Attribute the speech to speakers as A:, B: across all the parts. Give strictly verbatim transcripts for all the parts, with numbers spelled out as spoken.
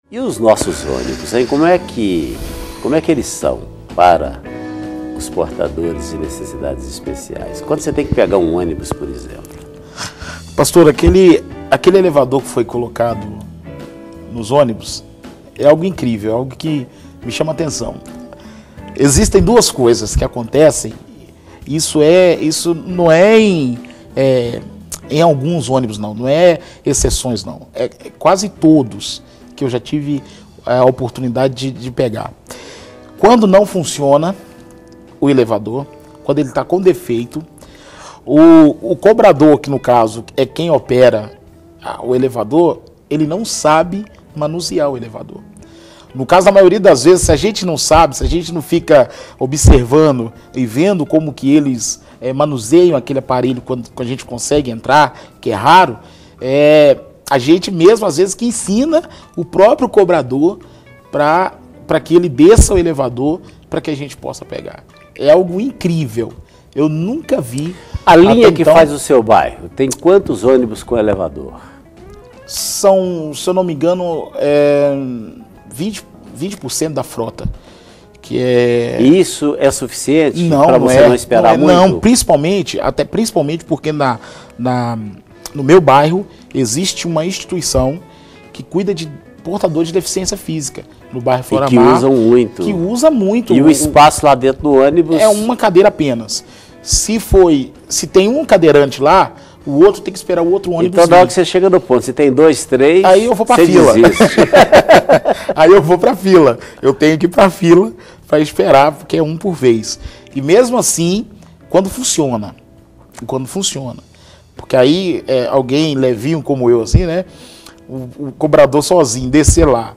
A: E os nossos ônibus, hein? Como é que, como é que eles são para os portadores de necessidades especiais? Quando você tem que pegar um ônibus, por exemplo?
B: Pastor, aquele, aquele elevador que foi colocado nos ônibus é algo incrível, é algo que me chama a atenção. Existem duas coisas que acontecem, isso, é, isso não é em, é em alguns ônibus não, não é exceções não, é, é quase todos que eu já tive a oportunidade de, de pegar. Quando não funciona o elevador, quando ele está com defeito, o, o cobrador, que no caso é quem opera o elevador, ele não sabe manusear o elevador. No caso, da maioria das vezes, se a gente não sabe, se a gente não fica observando e vendo como que eles é, manuseiam aquele aparelho quando, quando a gente consegue entrar, que é raro, é, a gente mesmo, às vezes, que ensina o próprio cobrador para para que ele desça o elevador para que a gente possa pegar. É algo incrível. Eu nunca vi.
A: A linha que
B: então,
A: faz o seu bairro, tem quantos ônibus com elevador?
B: São, se eu não me engano, é vinte por cento da frota. Que é...
A: Isso é suficiente
B: para
A: você
B: é,
A: não esperar
B: não é,
A: muito?
B: Não, principalmente, até principalmente porque na, na, no meu bairro existe uma instituição que cuida de portadores de deficiência física, no bairro Floramar.
A: E que usam muito.
B: Que usa muito.
A: E o, o espaço lá dentro do ônibus...
B: É uma cadeira apenas. Se foi, se tem um cadeirante lá, o outro tem que esperar o outro ônibus.
A: Então, na hora que você chega no ponto, se tem dois, três,
B: aí eu vou pra
A: você
B: fila.
A: desiste.
B: Aí eu vou pra fila. Eu tenho que ir pra fila para esperar, porque é um por vez. E mesmo assim, quando funciona, quando funciona, porque aí é, alguém levinho como eu, assim, né? O, o cobrador sozinho descer lá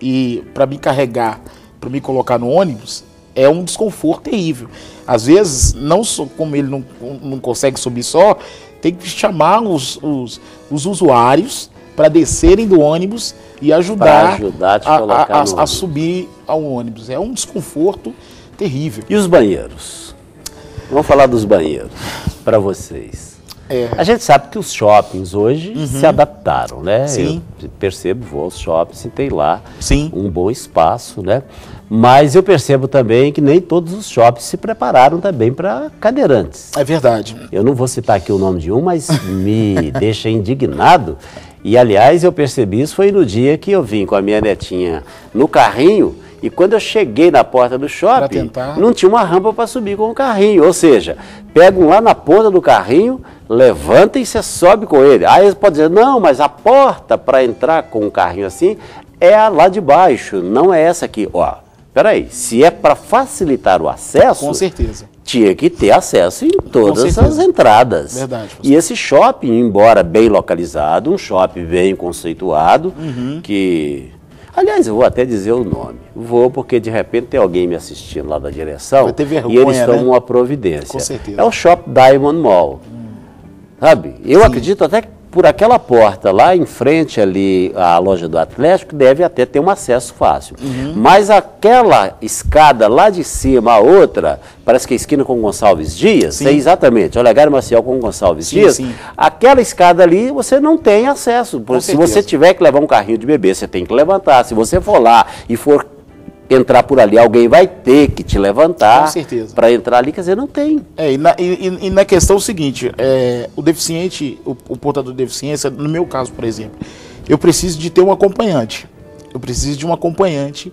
B: e para me carregar, para me colocar no ônibus, é um desconforto terrível. Às vezes, não só, como ele não, não consegue subir só, tem que chamar os, os, os usuários para descerem do ônibus e ajudar,
A: ajudar
B: a, a, a, a subir ao ônibus. É um desconforto terrível.
A: E os banheiros? Vamos falar dos banheiros para vocês.
B: É.
A: A gente sabe que os shoppings hoje uhum. se adaptaram, né?
B: Sim.
A: Eu percebo, vou aos shoppings e tem lá
B: Sim.
A: um bom espaço, né? Mas eu percebo também que nem todos os shoppings se prepararam também para cadeirantes.
B: É verdade.
A: Eu não vou citar aqui o nome de um, mas me deixa indignado. E, aliás, eu percebi isso foi no dia que eu vim com a minha netinha no carrinho. E quando eu cheguei na porta do shopping, não tinha uma rampa para subir com o carrinho. Ou seja, pegam lá na ponta do carrinho, levanta e você sobe com ele. Aí eles podem dizer, não, mas a porta para entrar com o carrinho assim é a lá de baixo, não é essa aqui. Ó, peraí, se é para facilitar o acesso,
B: com certeza,
A: tinha que ter acesso em todas as entradas.
B: Verdade.
A: E esse shopping, embora bem localizado, um shopping bem conceituado,
B: uhum.
A: que... Aliás, eu vou até dizer o nome. Vou porque, de repente, tem alguém me assistindo lá da direção.
B: Vai ter vergonha,
A: e eles tomam
B: né?
A: uma providência.
B: Com certeza.
A: É o Shop Diamond Mall. Hum. Sabe? Eu Sim. acredito até que por aquela porta lá em frente ali, a loja do Atlético, deve até ter um acesso fácil.
B: Uhum.
A: Mas aquela escada lá de cima, a outra, parece que é a esquina com Gonçalves Dias, é exatamente, Olegário Maciel com Gonçalves
B: sim,
A: Dias,
B: sim.
A: aquela escada ali você não tem acesso. Se certeza. Você tiver que levar um carrinho de bebê, você tem que levantar. Se você for lá e for entrar por ali, alguém vai ter que te levantar para entrar ali, quer dizer, não tem.
B: É, e, na, e, e na questão é o seguinte, é, o deficiente, o, o portador de deficiência, no meu caso, por exemplo, eu preciso de ter um acompanhante. Eu preciso de um acompanhante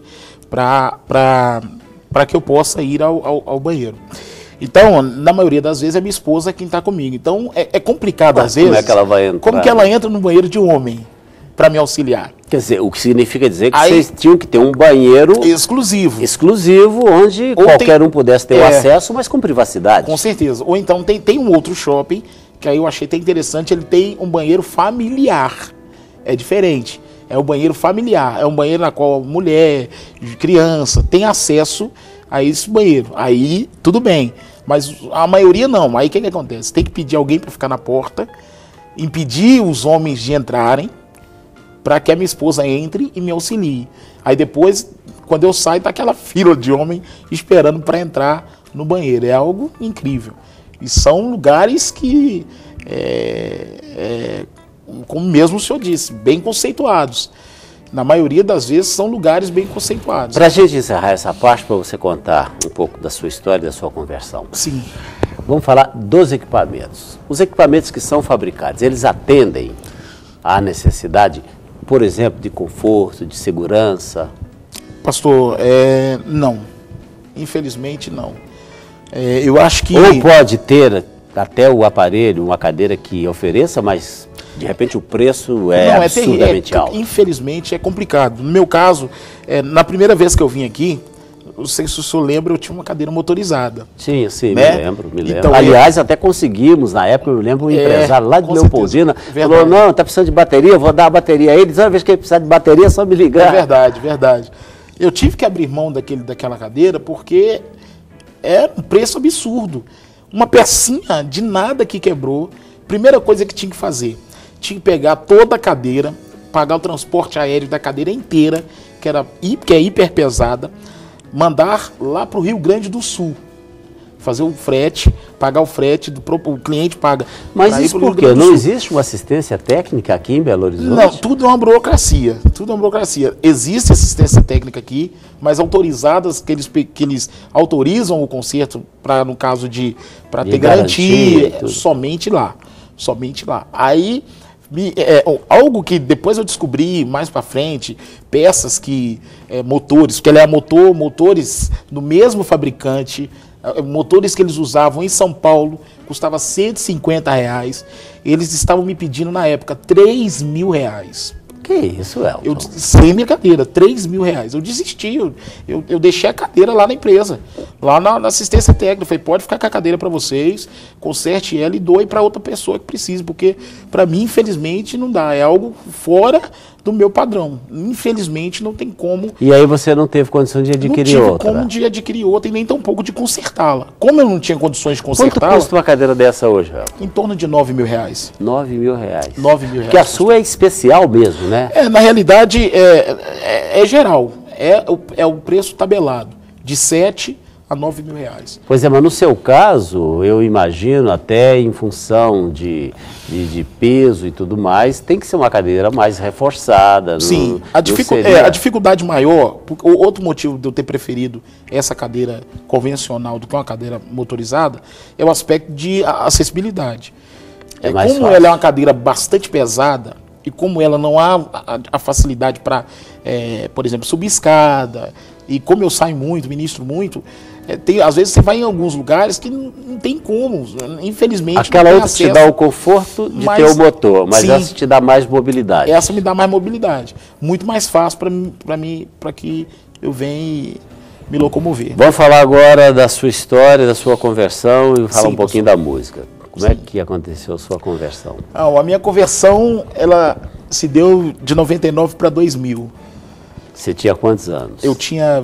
B: para que eu possa ir ao, ao, ao banheiro. Então, na maioria das vezes, é minha esposa quem está comigo. Então, é, é complicado
A: Mas
B: às vezes.
A: Como é que ela vai entrar?
B: Como que ela entra no banheiro de um homem para me auxiliar?
A: Quer dizer, o que significa dizer que
B: Aí,
A: vocês tinham que ter um banheiro
B: exclusivo,
A: exclusivo onde
B: Ou
A: qualquer
B: tem,
A: um pudesse ter é, o acesso, mas com privacidade.
B: Com certeza. Ou então tem, tem um outro shopping, que aí eu achei até interessante, ele tem um banheiro familiar. É diferente. É um banheiro familiar. É um banheiro na qual mulher, criança, tem acesso a esse banheiro. Aí, tudo bem. Mas a maioria não. Aí o que, que acontece? Tem que pedir alguém para ficar na porta, impedir os homens de entrarem, para que a minha esposa entre e me auxilie. Aí depois, quando eu saio, tá aquela fila de homem esperando para entrar no banheiro. É algo incrível. E são lugares que, é, é, como mesmo o senhor disse, bem conceituados. Na maioria das vezes são lugares bem conceituados.
A: Para a gente encerrar essa parte, para você contar um pouco da sua história e da sua conversão.
B: Sim.
A: Vamos falar dos equipamentos. Os equipamentos que são fabricados, eles atendem à necessidade, por exemplo, de conforto, de segurança?
B: Pastor, é, não. Infelizmente, não. É, eu acho que...
A: Ou pode ter até o aparelho, uma cadeira que ofereça, mas de repente o preço é não, absurdamente é, é, alto.
B: Infelizmente é complicado. No meu caso, é, na primeira vez que eu vim aqui, não sei se o senhor lembra, eu tinha uma cadeira motorizada.
A: Sim, sim,
B: né?
A: me lembro, me lembro.
B: Então,
A: Aliás, eu... até conseguimos, na época, eu lembro um é, empresário lá de Leopoldina,
B: verdade.
A: falou, não, está precisando de bateria, eu vou dar a bateria a ele, toda vez que ele precisar de bateria, é só me ligar.
B: É verdade, verdade. Eu tive que abrir mão daquele, daquela cadeira porque era um preço absurdo. Uma pecinha de nada que quebrou. Primeira coisa que tinha que fazer, tinha que pegar toda a cadeira, pagar o transporte aéreo da cadeira inteira, que, era, que é hiper pesada, mandar lá para o Rio Grande do Sul, fazer o frete, pagar o frete, do próprio, o cliente paga.
A: Mas isso por quê? Não existe uma assistência técnica aqui em Belo Horizonte?
B: Não, tudo é uma burocracia, tudo é uma burocracia. Existe assistência técnica aqui, mas autorizadas, que eles, que eles autorizam o conserto, para no caso de para ter garantia, garantia somente lá, somente lá. Aí, é, algo que depois eu descobri mais para frente, peças que, é, motores, que ele é motor, motores do mesmo fabricante, motores que eles usavam em São Paulo, custava cento e cinquenta reais. Eles estavam me pedindo na época três mil reais.
A: Que isso, Elton?
B: Eu, sem minha cadeira, três mil reais. Eu desisti, eu, eu, eu deixei a cadeira lá na empresa, lá na, na assistência técnica. Eu falei, pode ficar com a cadeira para vocês, conserte ela e doe para outra pessoa que precise, porque para mim, infelizmente, não dá. É algo fora do meu padrão. Infelizmente, não tem como...
A: E aí você não teve condição de adquirir outra?
B: Não tive como de adquirir outra e nem tampouco de consertá-la. Como eu não tinha condições de consertá-la...
A: Quanto custa uma cadeira dessa hoje, Elton?
B: Em torno de nove mil reais.
A: nove mil reais.
B: nove mil reais.
A: Porque a sua é especial mesmo, né?
B: É, na realidade, é, é, é geral. É o, é o preço tabelado. De sete a nove mil reais.
A: Pois é, mas no seu caso, eu imagino, até em função de, de, de peso e tudo mais, tem que ser uma cadeira mais reforçada.
B: Sim,
A: no,
B: a, dificu seria... é, a dificuldade maior, o outro motivo de eu ter preferido essa cadeira convencional do que uma cadeira motorizada, é o aspecto de acessibilidade. É, como fácil. Ela é uma cadeira bastante pesada, e como ela não há a, a facilidade para, é, por exemplo, subir escada, e como eu saio muito, ministro muito, é, tem, às vezes você vai em alguns lugares que não, não tem como, infelizmente.
A: Aquela
B: não tem
A: outra
B: acesso,
A: te dá o conforto de
B: mas,
A: ter o motor, mas
B: sim,
A: essa te dá mais mobilidade.
B: Essa me dá mais mobilidade, muito mais fácil para mim, para mim, para que eu venha me locomover.
A: Vamos falar agora da sua história, da sua conversão e falar
B: sim,
A: um pouquinho
B: pastor.
A: da música. Como
B: Sim.
A: é que aconteceu a sua conversão?
B: Ah, a minha conversão, ela se deu de noventa e nove para dois mil.
A: Você tinha quantos anos?
B: Eu tinha,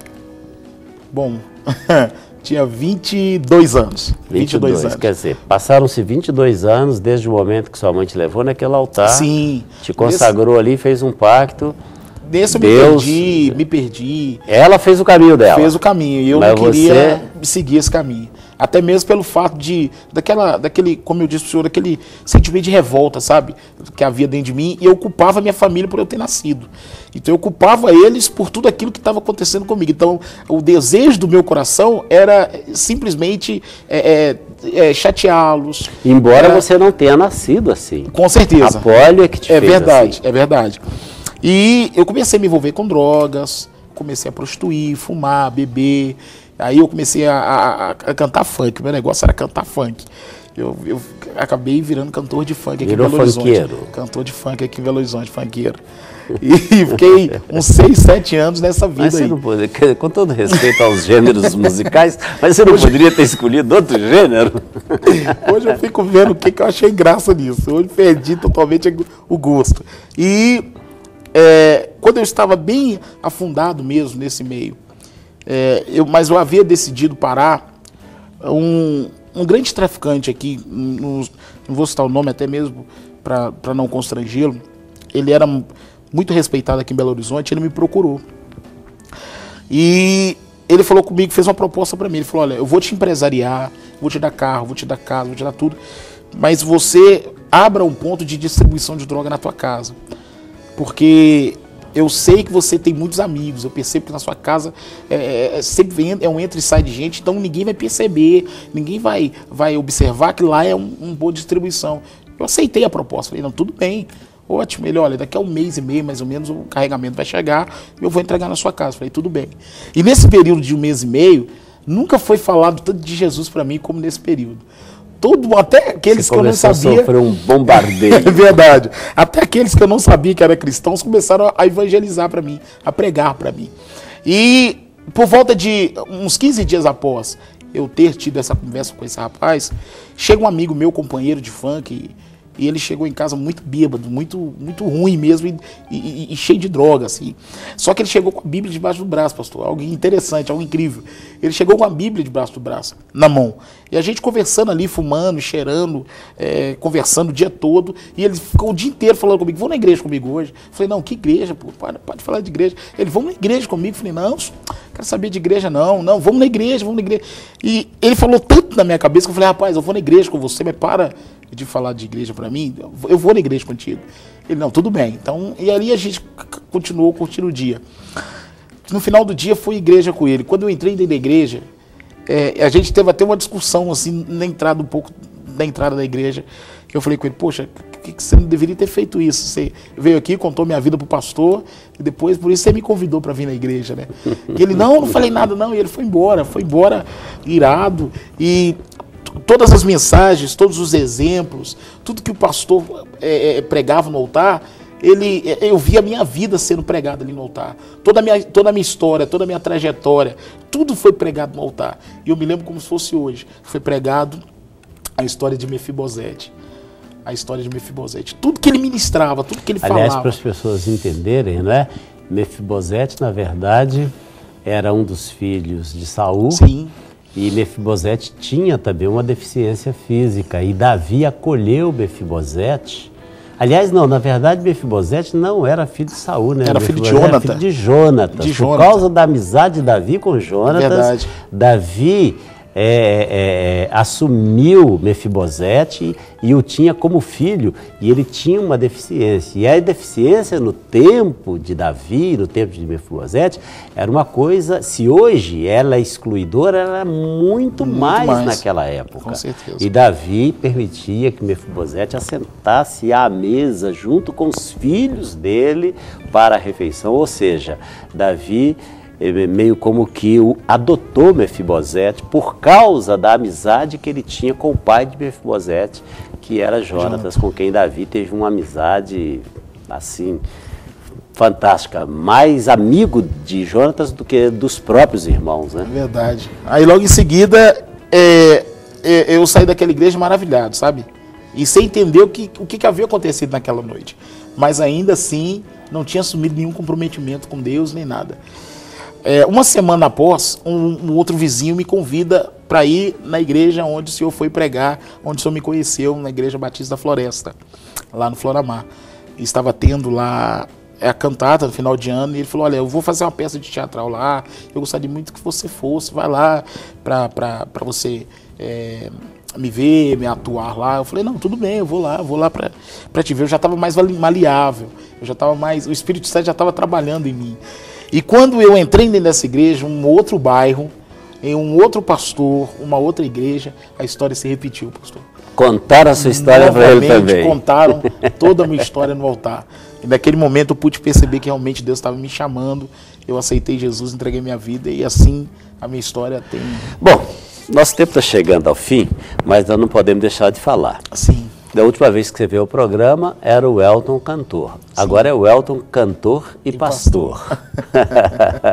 B: bom, tinha vinte e dois anos.
A: vinte e dois anos. Quer dizer, passaram-se vinte e dois anos desde o momento que sua mãe te levou naquele altar.
B: Sim.
A: Te consagrou ali, fez um pacto.
B: Nesse eu
A: Deus,
B: me perdi, me perdi.
A: Ela fez o caminho dela.
B: Fez o caminho e eu
A: Mas
B: não queria
A: você...
B: seguir esse caminho. Até mesmo pelo fato de, daquela, daquele, como eu disse para o senhor, aquele sentimento de revolta, sabe? Que havia dentro de mim, e eu culpava a minha família por eu ter nascido. Então eu culpava eles por tudo aquilo que estava acontecendo comigo. Então o desejo do meu coração era simplesmente é, é, é, chateá-los.
A: Embora
B: era...
A: você não tenha nascido assim.
B: Com certeza.
A: A polio é que te
B: é
A: fez
B: verdade,
A: assim.
B: É verdade. E eu comecei a me envolver com drogas, comecei a prostituir, fumar, beber. Aí eu comecei a, a, a cantar funk, meu negócio era cantar funk. Eu, eu acabei virando cantor de funk aqui
A: Virou
B: em Belo Horizonte.
A: Funkeiro.
B: Cantor de funk aqui em Belo Horizonte, funkeiro. E fiquei uns seis, sete anos nessa vida
A: mas você
B: aí.
A: Não pode, com todo respeito aos gêneros musicais, mas você não Hoje... poderia ter escolhido outro gênero?
B: Hoje eu fico vendo o que, que eu achei graça nisso. Hoje perdi totalmente o gosto. E é, quando eu estava bem afundado mesmo nesse meio, É, eu, mas eu havia decidido parar. Um, um grande traficante aqui, não, não vou citar o nome até mesmo para não constrangê-lo, ele era muito respeitado aqui em Belo Horizonte, ele me procurou. E ele falou comigo, fez uma proposta para mim, ele falou, olha, eu vou te empresariar, vou te dar carro, vou te dar casa, vou te dar tudo, mas você abra um ponto de distribuição de droga na tua casa. Porque eu sei que você tem muitos amigos, eu percebo que na sua casa é, é, sempre vem, é um entra e sai de gente, então ninguém vai perceber, ninguém vai, vai observar que lá é um, uma boa distribuição. Eu aceitei a proposta, falei, não, tudo bem, ótimo. Ele, olha, daqui a um mês e meio, mais ou menos, o carregamento vai chegar e eu vou entregar na sua casa. Falei, tudo bem. E nesse período de um mês e meio, nunca foi falado tanto de Jesus para mim como nesse período. Todo, até aqueles
A: Você
B: que eu não sabia...
A: sofreu um bombardeio.
B: É verdade. Até aqueles que eu não sabia que eram cristãos começaram a evangelizar para mim, a pregar para mim. E por volta de uns quinze dias após eu ter tido essa conversa com esse rapaz, chega um amigo meu, companheiro de funk, e, e ele chegou em casa muito bêbado, muito, muito ruim mesmo e, e, e cheio de droga, assim. Só que ele chegou com a Bíblia debaixo do braço, pastor. Algo interessante, algo incrível. Ele chegou com a Bíblia debaixo do braço, na mão. E a gente conversando ali, fumando, cheirando, é, conversando o dia todo. E ele ficou o dia inteiro falando comigo, vamos na igreja comigo hoje? Eu falei, não, que igreja, pô? Pode, pode falar de igreja. Ele, vamos na igreja comigo? Eu falei, não, quero saber de igreja não. Não, vamos na igreja, vamos na igreja. E ele falou tanto na minha cabeça que eu falei, rapaz, eu vou na igreja com você, mas para de falar de igreja para mim, eu vou na igreja contigo. Ele, não, tudo bem. Então, e ali a gente continuou curtindo o dia. No final do dia, fui à igreja com ele. Quando eu entrei dentro da igreja, é, a gente teve até uma discussão, assim, na entrada, um pouco da entrada da igreja, que eu falei com ele, poxa, que, que você não deveria ter feito isso? Você veio aqui, contou minha vida pro pastor, e depois, por isso, você me convidou para vir na igreja, né? E ele, não, não falei nada, não. E ele foi embora, foi embora irado. E todas as mensagens, todos os exemplos, tudo que o pastor é, é, pregava no altar, ele, eu vi a minha vida sendo pregada ali no altar. Toda a, minha, toda a minha história, toda a minha trajetória, tudo foi pregado no altar. E eu me lembro como se fosse hoje. Foi pregado a história de Mefibosete. A história de Mefibosete. Tudo que ele ministrava, tudo que ele
A: Aliás,
B: falava.
A: para as pessoas entenderem, não é? Mefibosete, na verdade, era um dos filhos de Saul.
B: Sim.
A: E Mefibosete tinha também uma deficiência física. E Davi acolheu Mefibosete. Aliás, não, na verdade, Mefibosete não era filho de Saul, né?
B: Era filho de
A: Mefibosete
B: Jonathan.
A: Era filho de Jonatas.
B: De
A: Por
B: Jonathan.
A: causa da amizade de Davi com Jonatas,
B: Verdade.
A: Davi é, é, assumiu Mefibosete e o tinha como filho, e ele tinha uma deficiência. E a deficiência no tempo de Davi, no tempo de Mefibosete, era uma coisa, se hoje ela é excluidora, ela era muito, muito mais, mais naquela época.
B: Com certeza.
A: E Davi permitia que Mefibosete assentasse à mesa junto com os filhos dele para a refeição, ou seja, Davi meio como que o adotou Mefibosete por causa da amizade que ele tinha com o pai de Mefibosete, que era Jonatas, com quem Davi teve uma amizade assim fantástica, mais amigo de Jonatas do que dos próprios irmãos, né?
B: É verdade. Aí logo em seguida é, é, eu saí daquela igreja maravilhado, sabe? E sem entender o que, o que havia acontecido naquela noite. Mas ainda assim não tinha assumido nenhum comprometimento com Deus nem nada. É, uma semana após, um, um outro vizinho me convida para ir na igreja onde o senhor foi pregar, onde o senhor me conheceu, na Igreja Batista da Floresta, lá no Floramar. E estava tendo lá a cantata no final de ano, e ele falou, olha, eu vou fazer uma peça de teatral lá, eu gostaria muito que você fosse, vai lá para você é, me ver, me atuar lá. Eu falei, não, tudo bem, eu vou lá, eu vou lá para te ver. Eu já estava mais maleável, eu já estava mais, o Espírito Santo já estava trabalhando em mim. E quando eu entrei dentro dessa igreja, um outro bairro, em um outro pastor, uma outra igreja, a história se repetiu, pastor.
A: Contaram a sua história para ele também.
B: Contaram toda a minha história no altar. E naquele momento eu pude perceber que realmente Deus estava me chamando, eu aceitei Jesus, entreguei minha vida e assim a minha história tem...
A: Bom, nosso tempo está chegando ao fim, mas nós não podemos deixar de falar.
B: Sim.
A: Da última vez que você veio ao programa, era o Elton cantor. Sim. Agora é o Elton cantor e, e pastor. pastor.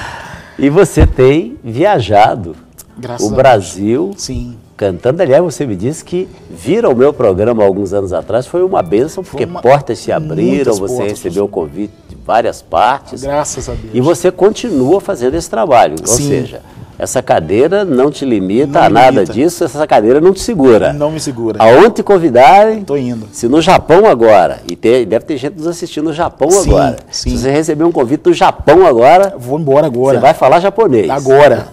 A: E você tem viajado Graças o Brasil
B: Sim.
A: cantando. Aliás, você me disse que vir ao meu programa alguns anos atrás foi uma bênção, porque uma... portas se abriram, você portas, recebeu o convite de várias partes.
B: Graças a Deus.
A: E você continua fazendo esse trabalho. Sim. Ou seja, essa cadeira não te limita não a nada limita. disso, essa cadeira não te segura.
B: Não me segura.
A: Aonde te convidarem,
B: tô indo.
A: Se no Japão agora, e tem, deve ter gente nos assistindo no Japão sim, agora.
B: Sim.
A: Se você receber um convite do Japão agora,
B: vou embora agora.
A: Você vai falar japonês.
B: Agora.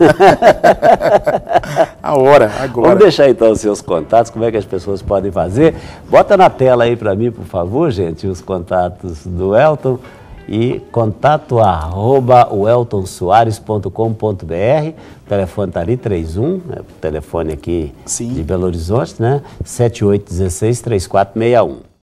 B: A hora, agora.
A: Vamos deixar então os seus contatos, como é que as pessoas podem fazer. Bota na tela aí para mim, por favor, gente, os contatos do Elton. e contato arroba welton soares ponto com ponto br. O telefone está ali, trinta e um, é o telefone aqui
B: Sim.
A: de Belo Horizonte, né? sete oito um seis, três quatro seis um.